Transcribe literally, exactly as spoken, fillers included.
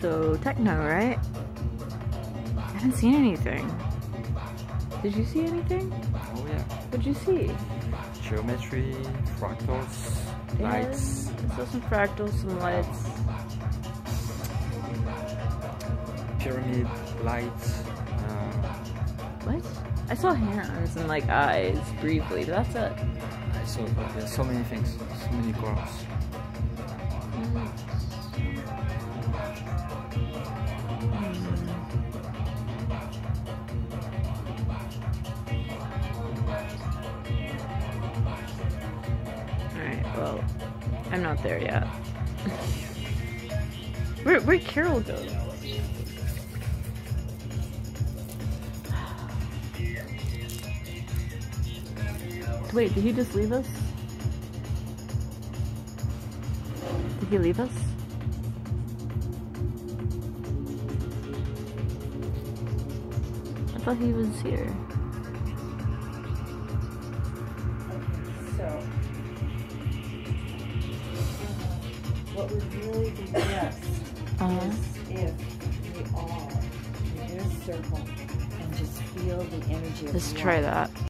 So, techno, right? I haven't seen anything. Did you see anything? Oh yeah. What'd you see? Geometry, fractals, Yeah, lights. I saw some fractals, some lights. Pyramid, lights. Uh, What? I saw hands and like eyes briefly, but that's it. I saw there's so many things, so many colors. Alright, well, I'm not there yet. Where, where'd Carol go? Wait, did he just leave us? Did he leave us? I thought he was here. So, what would really be best Uh-huh. is if we all do a circle and just feel the energy of Let's one. try that.